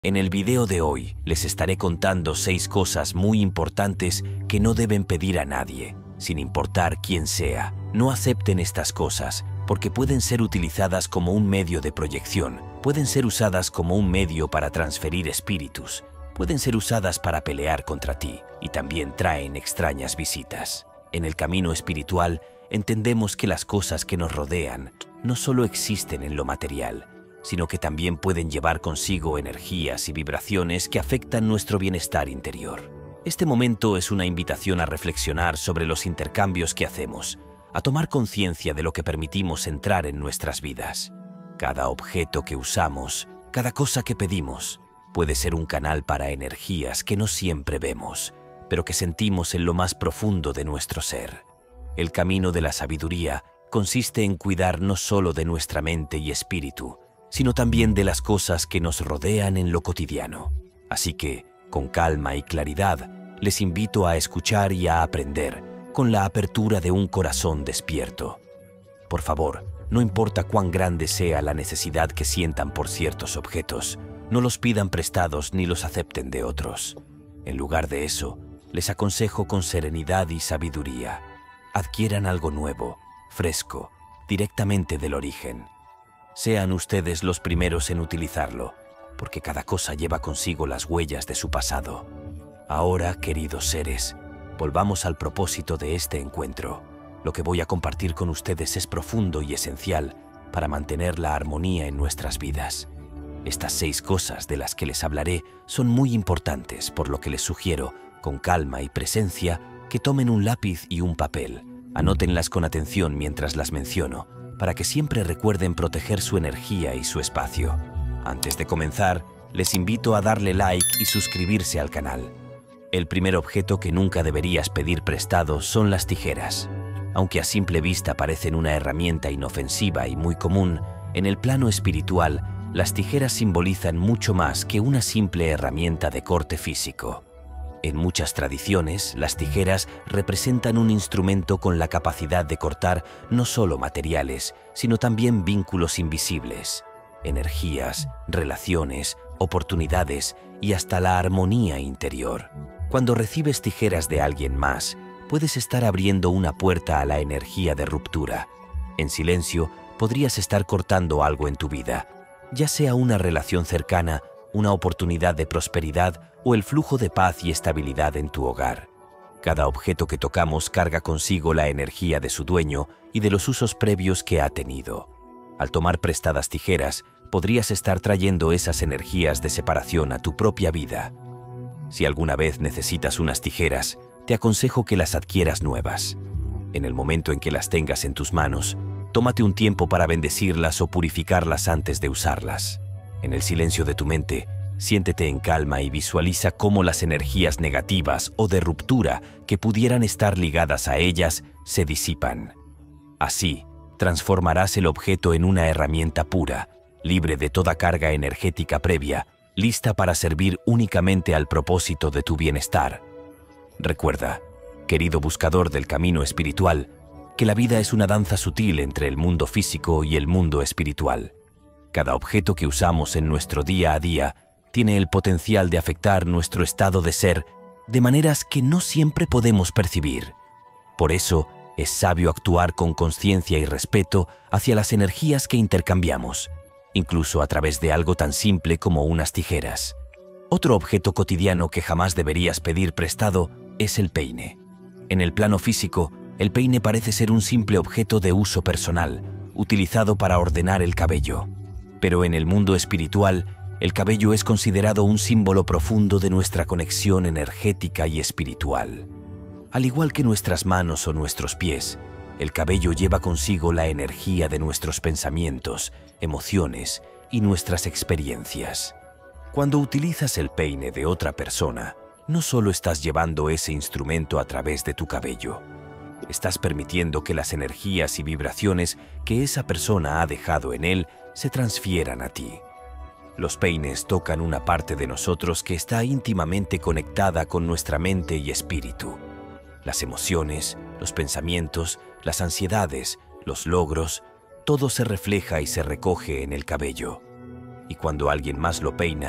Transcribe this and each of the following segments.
En el video de hoy les estaré contando 6 cosas muy importantes que no deben pedir a nadie, sin importar quién sea. No acepten estas cosas porque pueden ser utilizadas como un medio de proyección, pueden ser usadas como un medio para transferir espíritus, pueden ser usadas para pelear contra ti y también traen extrañas visitas. En el camino espiritual entendemos que las cosas que nos rodean no solo existen en lo material, sino que también pueden llevar consigo energías y vibraciones que afectan nuestro bienestar interior. Este momento es una invitación a reflexionar sobre los intercambios que hacemos, a tomar conciencia de lo que permitimos entrar en nuestras vidas. Cada objeto que usamos, cada cosa que pedimos, puede ser un canal para energías que no siempre vemos, pero que sentimos en lo más profundo de nuestro ser. El camino de la sabiduría consiste en cuidar no solo de nuestra mente y espíritu, sino también de las cosas que nos rodean en lo cotidiano. Así que, con calma y claridad, les invito a escuchar y a aprender con la apertura de un corazón despierto. Por favor, no importa cuán grande sea la necesidad que sientan por ciertos objetos, no los pidan prestados ni los acepten de otros. En lugar de eso, les aconsejo con serenidad y sabiduría: adquieran algo nuevo, fresco, directamente del origen. Sean ustedes los primeros en utilizarlo, porque cada cosa lleva consigo las huellas de su pasado. Ahora, queridos seres, volvamos al propósito de este encuentro. Lo que voy a compartir con ustedes es profundo y esencial para mantener la armonía en nuestras vidas. Estas 6 cosas de las que les hablaré son muy importantes, por lo que les sugiero, con calma y presencia, que tomen un lápiz y un papel. Anótenlas con atención mientras las menciono, para que siempre recuerden proteger su energía y su espacio. Antes de comenzar, les invito a darle like y suscribirse al canal. El primer objeto que nunca deberías pedir prestado son las tijeras. Aunque a simple vista parecen una herramienta inofensiva y muy común, en el plano espiritual, las tijeras simbolizan mucho más que una simple herramienta de corte físico. En muchas tradiciones, las tijeras representan un instrumento con la capacidad de cortar no solo materiales, sino también vínculos invisibles, energías, relaciones, oportunidades y hasta la armonía interior. Cuando recibes tijeras de alguien más, puedes estar abriendo una puerta a la energía de ruptura. En silencio, podrías estar cortando algo en tu vida, ya sea una relación cercana, una oportunidad de prosperidad o el flujo de paz y estabilidad en tu hogar. Cada objeto que tocamos carga consigo la energía de su dueño y de los usos previos que ha tenido. Al tomar prestadas tijeras, podrías estar trayendo esas energías de separación a tu propia vida. Si alguna vez necesitas unas tijeras, te aconsejo que las adquieras nuevas. En el momento en que las tengas en tus manos, tómate un tiempo para bendecirlas o purificarlas antes de usarlas. En el silencio de tu mente, siéntete en calma y visualiza cómo las energías negativas o de ruptura que pudieran estar ligadas a ellas se disipan. Así, transformarás el objeto en una herramienta pura, libre de toda carga energética previa, lista para servir únicamente al propósito de tu bienestar. Recuerda, querido buscador del camino espiritual, que la vida es una danza sutil entre el mundo físico y el mundo espiritual. Cada objeto que usamos en nuestro día a día tiene el potencial de afectar nuestro estado de ser de maneras que no siempre podemos percibir. Por eso, es sabio actuar con conciencia y respeto hacia las energías que intercambiamos, incluso a través de algo tan simple como unas tijeras. Otro objeto cotidiano que jamás deberías pedir prestado es el peine. En el plano físico, el peine parece ser un simple objeto de uso personal, utilizado para ordenar el cabello. Pero en el mundo espiritual, el cabello es considerado un símbolo profundo de nuestra conexión energética y espiritual. Al igual que nuestras manos o nuestros pies, el cabello lleva consigo la energía de nuestros pensamientos, emociones y nuestras experiencias. Cuando utilizas el peine de otra persona, no solo estás llevando ese instrumento a través de tu cabello, estás permitiendo que las energías y vibraciones que esa persona ha dejado en él se transfieran a ti. Los peines tocan una parte de nosotros que está íntimamente conectada con nuestra mente y espíritu. Las emociones, los pensamientos, las ansiedades, los logros, todo se refleja y se recoge en el cabello. Y cuando alguien más lo peina,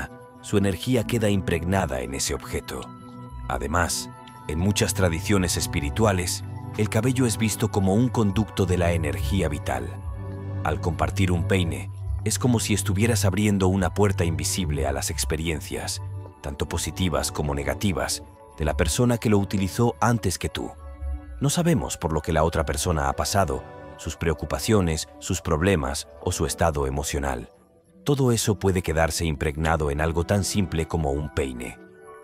su energía queda impregnada en ese objeto. Además, en muchas tradiciones espirituales, el cabello es visto como un conducto de la energía vital. Al compartir un peine, es como si estuvieras abriendo una puerta invisible a las experiencias, tanto positivas como negativas, de la persona que lo utilizó antes que tú. No sabemos por lo que la otra persona ha pasado, sus preocupaciones, sus problemas o su estado emocional. Todo eso puede quedarse impregnado en algo tan simple como un peine.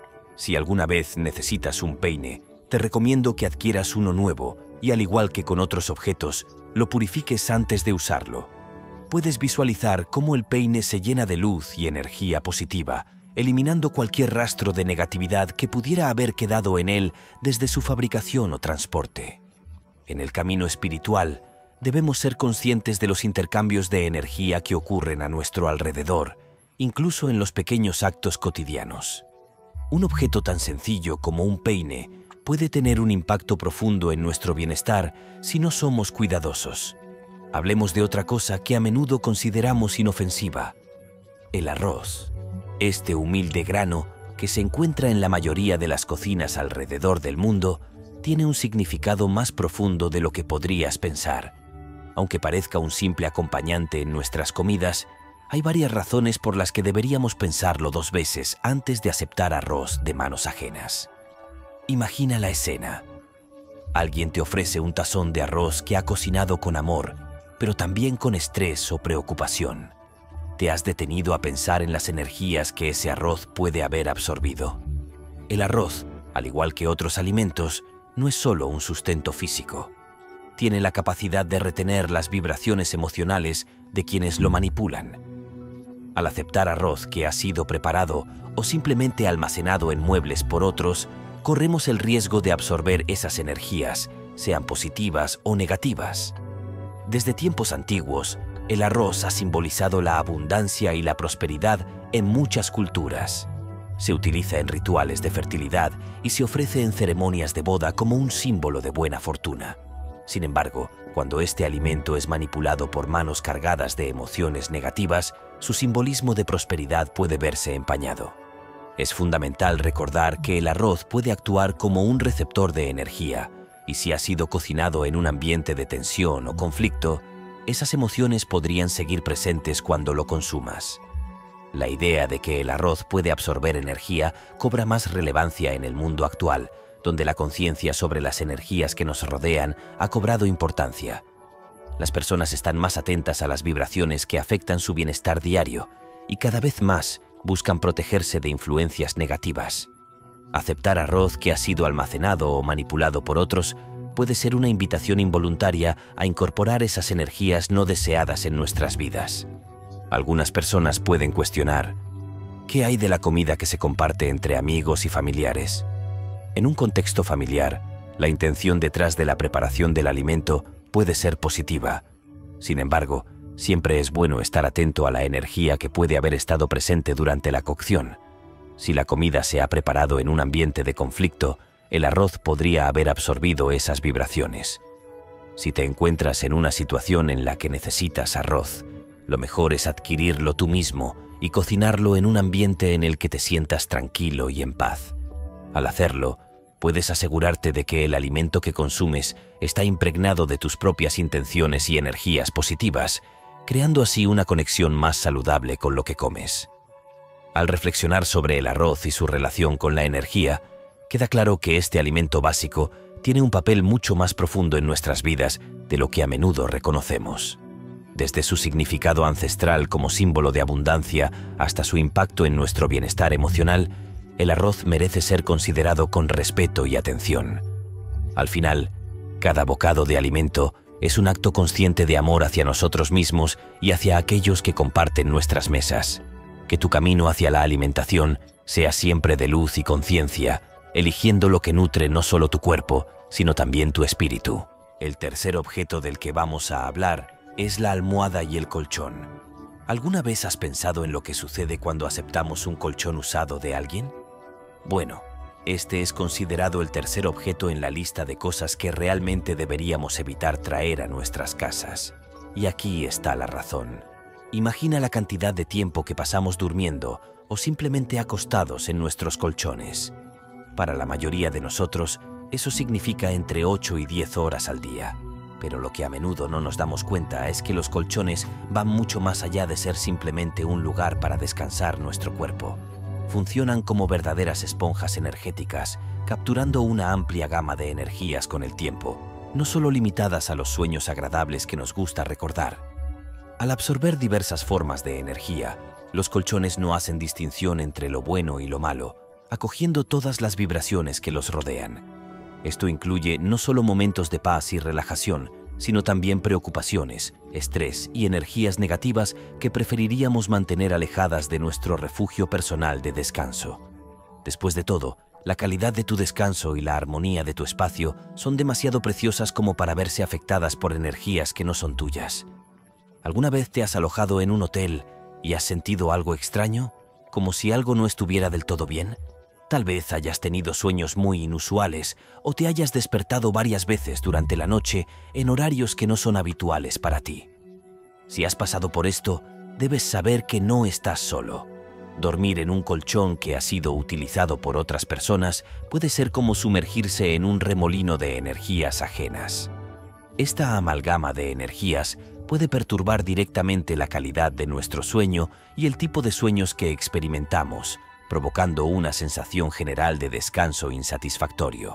Si alguna vez necesitas un peine, te recomiendo que adquieras uno nuevo y, al igual que con otros objetos, lo purifiques antes de usarlo. Puedes visualizar cómo el peine se llena de luz y energía positiva, eliminando cualquier rastro de negatividad que pudiera haber quedado en él desde su fabricación o transporte. En el camino espiritual, debemos ser conscientes de los intercambios de energía que ocurren a nuestro alrededor, incluso en los pequeños actos cotidianos. Un objeto tan sencillo como un peine puede tener un impacto profundo en nuestro bienestar si no somos cuidadosos. Hablemos de otra cosa que a menudo consideramos inofensiva: el arroz. Este humilde grano, que se encuentra en la mayoría de las cocinas alrededor del mundo, tiene un significado más profundo de lo que podrías pensar. Aunque parezca un simple acompañante en nuestras comidas, hay varias razones por las que deberíamos pensarlo 2 veces antes de aceptar arroz de manos ajenas. Imagina la escena. Alguien te ofrece un tazón de arroz que ha cocinado con amor, pero también con estrés o preocupación. ¿Te has detenido a pensar en las energías que ese arroz puede haber absorbido? El arroz, al igual que otros alimentos, no es solo un sustento físico. Tiene la capacidad de retener las vibraciones emocionales de quienes lo manipulan. Al aceptar arroz que ha sido preparado o simplemente almacenado en muebles por otros, corremos el riesgo de absorber esas energías, sean positivas o negativas. Desde tiempos antiguos, el arroz ha simbolizado la abundancia y la prosperidad en muchas culturas. Se utiliza en rituales de fertilidad y se ofrece en ceremonias de boda como un símbolo de buena fortuna. Sin embargo, cuando este alimento es manipulado por manos cargadas de emociones negativas, su simbolismo de prosperidad puede verse empañado. Es fundamental recordar que el arroz puede actuar como un receptor de energía, y si ha sido cocinado en un ambiente de tensión o conflicto, esas emociones podrían seguir presentes cuando lo consumas. La idea de que el arroz puede absorber energía cobra más relevancia en el mundo actual, donde la conciencia sobre las energías que nos rodean ha cobrado importancia. Las personas están más atentas a las vibraciones que afectan su bienestar diario y cada vez más buscan protegerse de influencias negativas. Aceptar arroz que ha sido almacenado o manipulado por otros puede ser una invitación involuntaria a incorporar esas energías no deseadas en nuestras vidas. Algunas personas pueden cuestionar: ¿qué hay de la comida que se comparte entre amigos y familiares? En un contexto familiar, la intención detrás de la preparación del alimento puede ser positiva. Sin embargo, siempre es bueno estar atento a la energía que puede haber estado presente durante la cocción. Si la comida se ha preparado en un ambiente de conflicto, el arroz podría haber absorbido esas vibraciones. Si te encuentras en una situación en la que necesitas arroz, lo mejor es adquirirlo tú mismo y cocinarlo en un ambiente en el que te sientas tranquilo y en paz. Al hacerlo, puedes asegurarte de que el alimento que consumes está impregnado de tus propias intenciones y energías positivas, creando así una conexión más saludable con lo que comes. Al reflexionar sobre el arroz y su relación con la energía, queda claro que este alimento básico tiene un papel mucho más profundo en nuestras vidas de lo que a menudo reconocemos. Desde su significado ancestral como símbolo de abundancia hasta su impacto en nuestro bienestar emocional, el arroz merece ser considerado con respeto y atención. Al final, cada bocado de alimento es un acto consciente de amor hacia nosotros mismos y hacia aquellos que comparten nuestras mesas. Que tu camino hacia la alimentación sea siempre de luz y conciencia, eligiendo lo que nutre no solo tu cuerpo, sino también tu espíritu. El tercer objeto del que vamos a hablar es la almohada y el colchón. ¿Alguna vez has pensado en lo que sucede cuando aceptamos un colchón usado de alguien? Bueno, este es considerado el tercer objeto en la lista de cosas que realmente deberíamos evitar traer a nuestras casas. Y aquí está la razón. Imagina la cantidad de tiempo que pasamos durmiendo o simplemente acostados en nuestros colchones. Para la mayoría de nosotros, eso significa entre 8 y 10 horas al día. Pero lo que a menudo no nos damos cuenta es que los colchones van mucho más allá de ser simplemente un lugar para descansar nuestro cuerpo. Funcionan como verdaderas esponjas energéticas, capturando una amplia gama de energías con el tiempo, no solo limitadas a los sueños agradables que nos gusta recordar. Al absorber diversas formas de energía, los colchones no hacen distinción entre lo bueno y lo malo, acogiendo todas las vibraciones que los rodean. Esto incluye no solo momentos de paz y relajación, sino también preocupaciones, estrés y energías negativas que preferiríamos mantener alejadas de nuestro refugio personal de descanso. Después de todo, la calidad de tu descanso y la armonía de tu espacio son demasiado preciosas como para verse afectadas por energías que no son tuyas. ¿Alguna vez te has alojado en un hotel y has sentido algo extraño? ¿Como si algo no estuviera del todo bien? Tal vez hayas tenido sueños muy inusuales o te hayas despertado varias veces durante la noche en horarios que no son habituales para ti. Si has pasado por esto, debes saber que no estás solo. Dormir en un colchón que ha sido utilizado por otras personas puede ser como sumergirse en un remolino de energías ajenas. Esta amalgama de energías puede perturbar directamente la calidad de nuestro sueño y el tipo de sueños que experimentamos, provocando una sensación general de descanso insatisfactorio.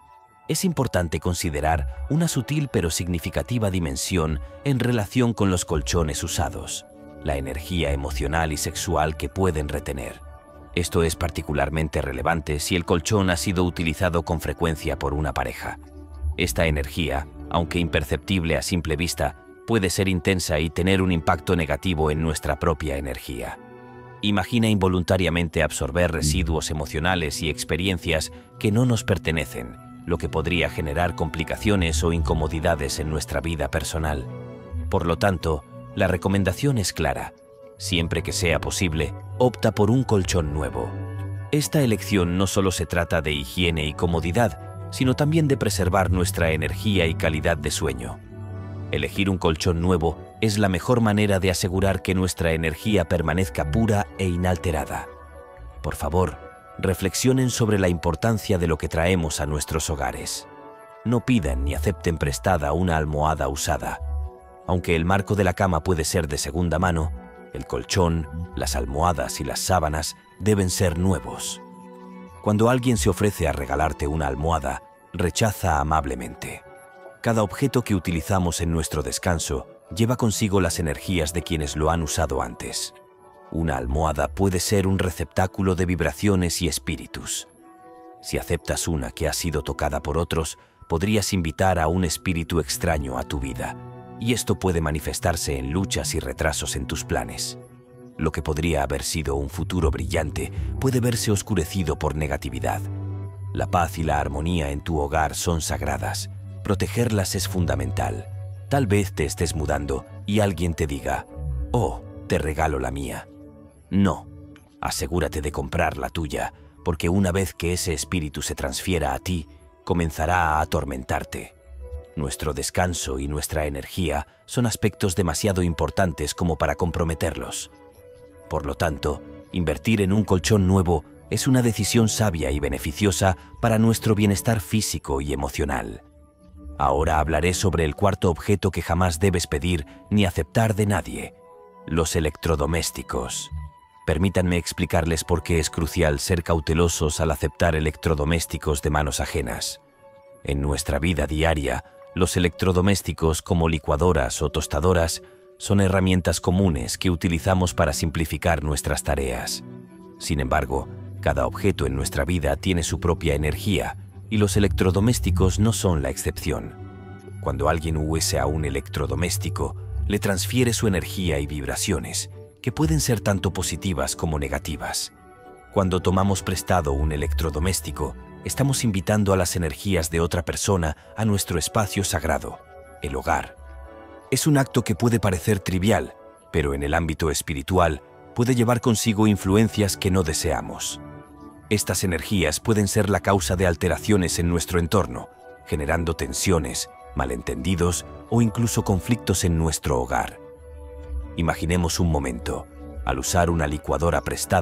Es importante considerar una sutil pero significativa dimensión en relación con los colchones usados, la energía emocional y sexual que pueden retener. Esto es particularmente relevante si el colchón ha sido utilizado con frecuencia por una pareja. Esta energía, aunque imperceptible a simple vista, puede ser intensa y tener un impacto negativo en nuestra propia energía. Imagina involuntariamente absorber residuos emocionales y experiencias que no nos pertenecen, lo que podría generar complicaciones o incomodidades en nuestra vida personal. Por lo tanto, la recomendación es clara. Siempre que sea posible, opta por un colchón nuevo. Esta elección no solo se trata de higiene y comodidad, sino también de preservar nuestra energía y calidad de sueño. Elegir un colchón nuevo es la mejor manera de asegurar que nuestra energía permanezca pura e inalterada. Por favor, reflexionen sobre la importancia de lo que traemos a nuestros hogares. No pidan ni acepten prestada una almohada usada. Aunque el marco de la cama puede ser de segunda mano, el colchón, las almohadas y las sábanas deben ser nuevos. Cuando alguien se ofrece a regalarte una almohada, rechaza amablemente. Cada objeto que utilizamos en nuestro descanso lleva consigo las energías de quienes lo han usado antes. Una almohada puede ser un receptáculo de vibraciones y espíritus. Si aceptas una que ha sido tocada por otros, podrías invitar a un espíritu extraño a tu vida, y esto puede manifestarse en luchas y retrasos en tus planes. Lo que podría haber sido un futuro brillante puede verse oscurecido por negatividad. La paz y la armonía en tu hogar son sagradas. Protegerlas es fundamental. Tal vez te estés mudando y alguien te diga, «Oh, te regalo la mía». No, asegúrate de comprar la tuya, porque una vez que ese espíritu se transfiera a ti, comenzará a atormentarte. Nuestro descanso y nuestra energía son aspectos demasiado importantes como para comprometerlos. Por lo tanto, invertir en un colchón nuevo es una decisión sabia y beneficiosa para nuestro bienestar físico y emocional. Ahora hablaré sobre el cuarto objeto que jamás debes pedir ni aceptar de nadie: los electrodomésticos. Permítanme explicarles por qué es crucial ser cautelosos al aceptar electrodomésticos de manos ajenas. En nuestra vida diaria, los electrodomésticos como licuadoras o tostadoras son herramientas comunes que utilizamos para simplificar nuestras tareas. Sin embargo, cada objeto en nuestra vida tiene su propia energía, y los electrodomésticos no son la excepción. Cuando alguien usa un electrodoméstico, le transfiere su energía y vibraciones, que pueden ser tanto positivas como negativas. Cuando tomamos prestado un electrodoméstico, estamos invitando a las energías de otra persona a nuestro espacio sagrado, el hogar. Es un acto que puede parecer trivial, pero en el ámbito espiritual puede llevar consigo influencias que no deseamos. Estas energías pueden ser la causa de alteraciones en nuestro entorno, generando tensiones, malentendidos o incluso conflictos en nuestro hogar. Imaginemos un momento. Al usar una licuadora prestada,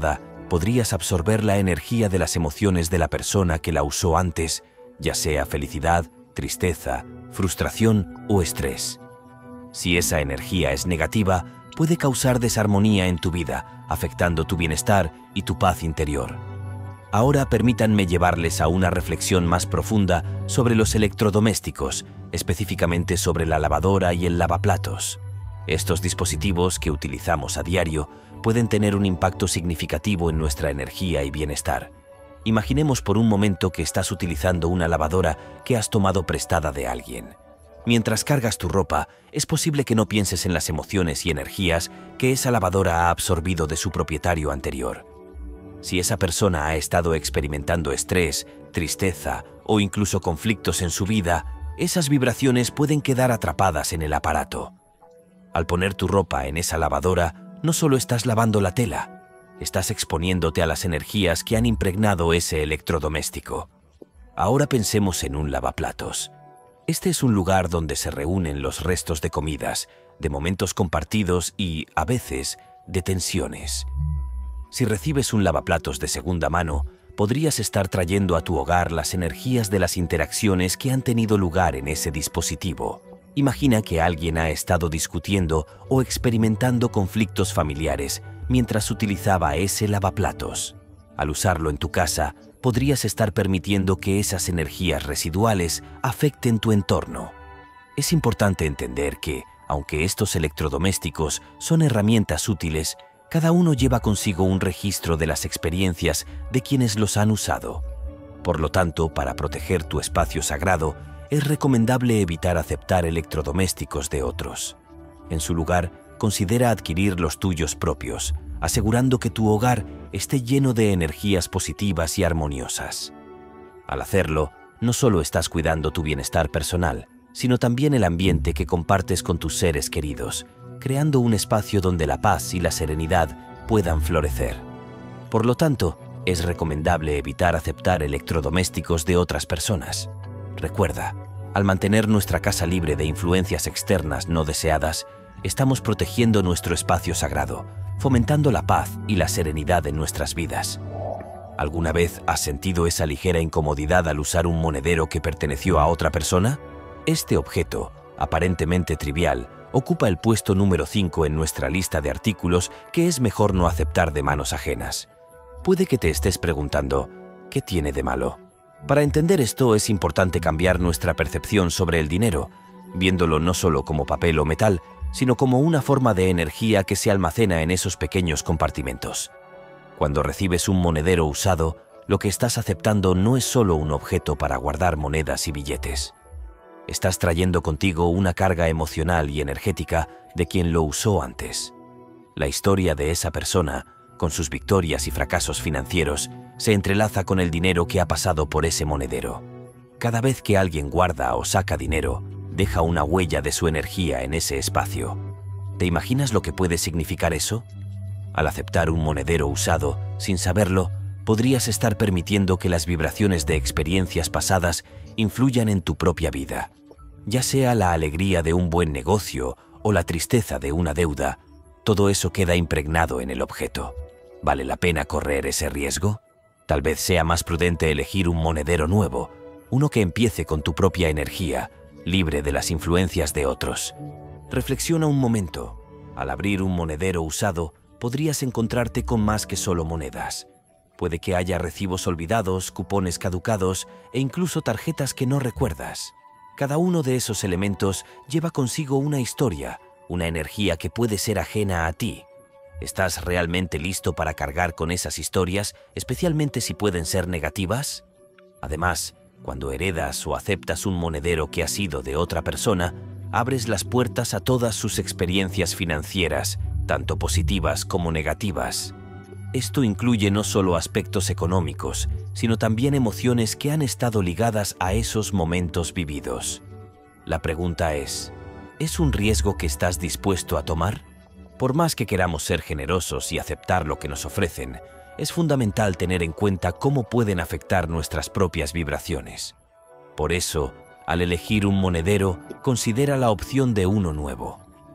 podrías absorber la energía de las emociones de la persona que la usó antes, ya sea felicidad, tristeza, frustración o estrés. Si esa energía es negativa, puede causar desarmonía en tu vida, afectando tu bienestar y tu paz interior. Ahora permítanme llevarles a una reflexión más profunda sobre los electrodomésticos, específicamente sobre la lavadora y el lavaplatos. Estos dispositivos que utilizamos a diario pueden tener un impacto significativo en nuestra energía y bienestar. Imaginemos por un momento que estás utilizando una lavadora que has tomado prestada de alguien. Mientras cargas tu ropa, es posible que no pienses en las emociones y energías que esa lavadora ha absorbido de su propietario anterior. Si esa persona ha estado experimentando estrés, tristeza o incluso conflictos en su vida, esas vibraciones pueden quedar atrapadas en el aparato. Al poner tu ropa en esa lavadora, no solo estás lavando la tela, estás exponiéndote a las energías que han impregnado ese electrodoméstico. Ahora pensemos en un lavaplatos. Este es un lugar donde se reúnen los restos de comidas, de momentos compartidos y, a veces, de tensiones. Si recibes un lavaplatos de segunda mano, podrías estar trayendo a tu hogar las energías de las interacciones que han tenido lugar en ese dispositivo. Imagina que alguien ha estado discutiendo o experimentando conflictos familiares mientras utilizaba ese lavaplatos. Al usarlo en tu casa, podrías estar permitiendo que esas energías residuales afecten tu entorno. Es importante entender que, aunque estos electrodomésticos son herramientas útiles, cada uno lleva consigo un registro de las experiencias de quienes los han usado. Por lo tanto, para proteger tu espacio sagrado, es recomendable evitar aceptar electrodomésticos de otros. En su lugar, considera adquirir los tuyos propios, asegurando que tu hogar esté lleno de energías positivas y armoniosas. Al hacerlo, no solo estás cuidando tu bienestar personal, sino también el ambiente que compartes con tus seres queridos, creando un espacio donde la paz y la serenidad puedan florecer. Por lo tanto, es recomendable evitar aceptar electrodomésticos de otras personas. Recuerda, al mantener nuestra casa libre de influencias externas no deseadas, estamos protegiendo nuestro espacio sagrado, fomentando la paz y la serenidad en nuestras vidas. ¿Alguna vez has sentido esa ligera incomodidad al usar un monedero que perteneció a otra persona? Este objeto, aparentemente trivial, ocupa el puesto número 5 en nuestra lista de artículos que es mejor no aceptar de manos ajenas. Puede que te estés preguntando, ¿qué tiene de malo? Para entender esto es importante cambiar nuestra percepción sobre el dinero, viéndolo no solo como papel o metal, sino como una forma de energía que se almacena en esos pequeños compartimentos. Cuando recibes un monedero usado, lo que estás aceptando no es solo un objeto para guardar monedas y billetes. Estás trayendo contigo una carga emocional y energética de quien lo usó antes. La historia de esa persona, con sus victorias y fracasos financieros, se entrelaza con el dinero que ha pasado por ese monedero. Cada vez que alguien guarda o saca dinero, deja una huella de su energía en ese espacio. ¿Te imaginas lo que puede significar eso? Al aceptar un monedero usado, sin saberlo, podrías estar permitiendo que las vibraciones de experiencias pasadas influyan en tu propia vida. Ya sea la alegría de un buen negocio o la tristeza de una deuda, todo eso queda impregnado en el objeto. ¿Vale la pena correr ese riesgo? Tal vez sea más prudente elegir un monedero nuevo, uno que empiece con tu propia energía, libre de las influencias de otros. Reflexiona un momento. Al abrir un monedero usado, podrías encontrarte con más que solo monedas. Puede que haya recibos olvidados, cupones caducados e incluso tarjetas que no recuerdas. Cada uno de esos elementos lleva consigo una historia, una energía que puede ser ajena a ti. ¿Estás realmente listo para cargar con esas historias, especialmente si pueden ser negativas? Además, cuando heredas o aceptas un monedero que ha sido de otra persona, abres las puertas a todas sus experiencias financieras, tanto positivas como negativas. Esto incluye no solo aspectos económicos, sino también emociones que han estado ligadas a esos momentos vividos. La pregunta ¿es un riesgo que estás dispuesto a tomar? Por más que queramos ser generosos y aceptar lo que nos ofrecen, es fundamental tener en cuenta cómo pueden afectar nuestras propias vibraciones. Por eso, al elegir un monedero, considera la opción de uno nuevo.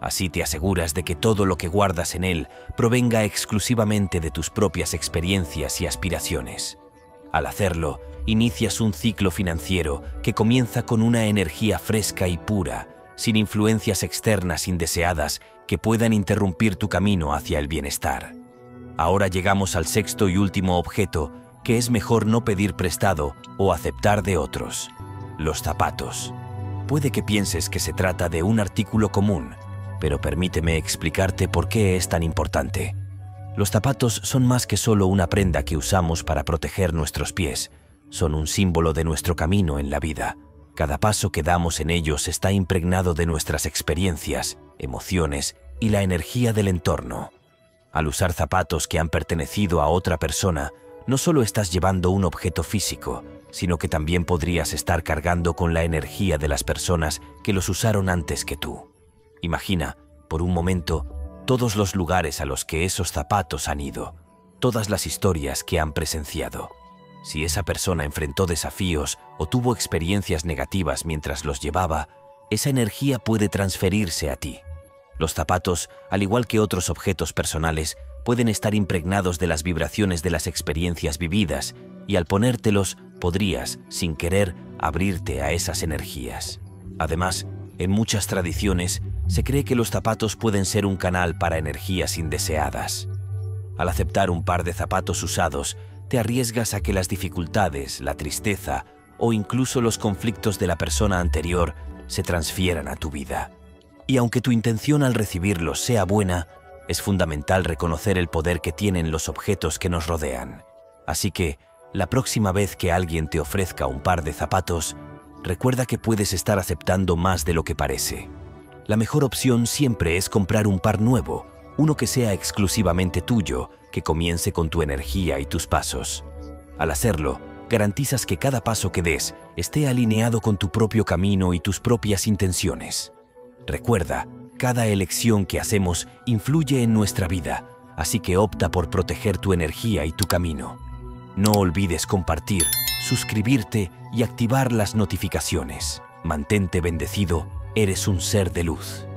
Así te aseguras de que todo lo que guardas en él provenga exclusivamente de tus propias experiencias y aspiraciones. Al hacerlo, inicias un ciclo financiero que comienza con una energía fresca y pura, sin influencias externas indeseadas que puedan interrumpir tu camino hacia el bienestar. Ahora llegamos al sexto y último objeto, que es mejor no pedir prestado o aceptar de otros: los zapatos. Puede que pienses que se trata de un artículo común, pero permíteme explicarte por qué es tan importante. Los zapatos son más que solo una prenda que usamos para proteger nuestros pies. Son un símbolo de nuestro camino en la vida. Cada paso que damos en ellos está impregnado de nuestras experiencias, emociones y la energía del entorno. Al usar zapatos que han pertenecido a otra persona, no solo estás llevando un objeto físico, sino que también podrías estar cargando con la energía de las personas que los usaron antes que tú. Imagina, por un momento, todos los lugares a los que esos zapatos han ido, todas las historias que han presenciado. Si esa persona enfrentó desafíos o tuvo experiencias negativas mientras los llevaba, esa energía puede transferirse a ti. Los zapatos, al igual que otros objetos personales, pueden estar impregnados de las vibraciones de las experiencias vividas, y al ponértelos podrías, sin querer, abrirte a esas energías. Además, en muchas tradiciones, se cree que los zapatos pueden ser un canal para energías indeseadas. Al aceptar un par de zapatos usados, te arriesgas a que las dificultades, la tristeza o incluso los conflictos de la persona anterior se transfieran a tu vida. Y aunque tu intención al recibirlos sea buena, es fundamental reconocer el poder que tienen los objetos que nos rodean. Así que, la próxima vez que alguien te ofrezca un par de zapatos, recuerda que puedes estar aceptando más de lo que parece. La mejor opción siempre es comprar un par nuevo, uno que sea exclusivamente tuyo, que comience con tu energía y tus pasos. Al hacerlo, garantizas que cada paso que des esté alineado con tu propio camino y tus propias intenciones. Recuerda, cada elección que hacemos influye en nuestra vida, así que opta por proteger tu energía y tu camino. No olvides compartir, suscribirte y activar las notificaciones. Mantente bendecido, eres un ser de luz.